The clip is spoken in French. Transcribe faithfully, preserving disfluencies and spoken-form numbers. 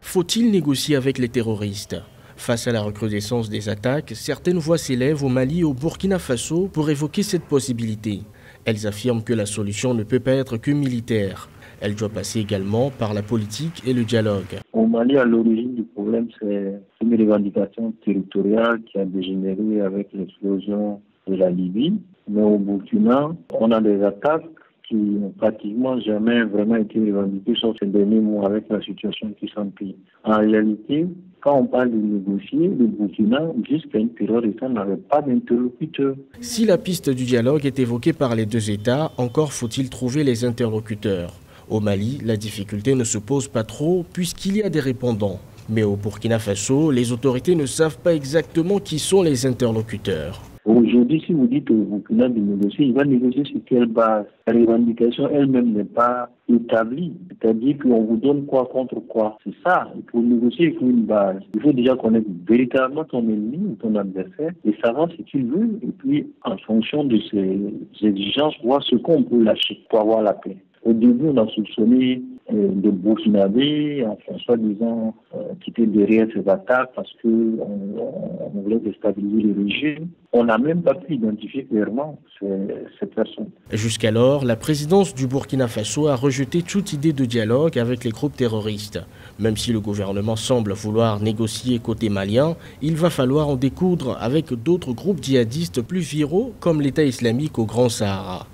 Faut-il négocier avec les terroristes? Face à la recrudescence des attaques, certaines voix s'élèvent au Mali et au Burkina Faso pour évoquer cette possibilité. Elles affirment que la solution ne peut pas être que militaire. Elle doit passer également par la politique et le dialogue. Au Mali, à l'origine du problème, c'est une revendication territoriale qui a dégénéré avec l'explosion de la Libye. Mais au Burkina, on a des attaques qui n'ont pratiquement jamais vraiment été revendiquées, sauf ces derniers mois avec la situation qui s'empire. En réalité, quand on parle de négocier, le Burkina, jusqu'à une période de temps, n'avait pas d'interlocuteur. Si la piste du dialogue est évoquée par les deux États, encore faut-il trouver les interlocuteurs. Au Mali, la difficulté ne se pose pas trop puisqu'il y a des répondants. Mais au Burkina Faso, les autorités ne savent pas exactement qui sont les interlocuteurs. Aujourd'hui, si vous dites au Burkina de négocier, il va négocier sur quelle base? La revendication elle-même n'est pas établie. C'est-à-dire qu'on vous donne quoi contre quoi. C'est ça. Pour négocier, il faut une base. Il faut déjà connaître véritablement ton ennemi ou ton adversaire et savoir ce qu'il veut. Et puis, en fonction de ses exigences, voir ce qu'on peut lâcher pour avoir la paix. Au début, on a soupçonné euh, des Burkinabés, enfin, soi-disant, euh, qui étaient derrière ces attaques parce qu'on on, on voulait déstabiliser le régime. On n'a même pas pu identifier clairement ces, ces personnes. Jusqu'alors, la présidence du Burkina Faso a rejeté toute idée de dialogue avec les groupes terroristes. Même si le gouvernement semble vouloir négocier côté malien, il va falloir en découdre avec d'autres groupes djihadistes plus viraux comme l'État islamique au Grand Sahara.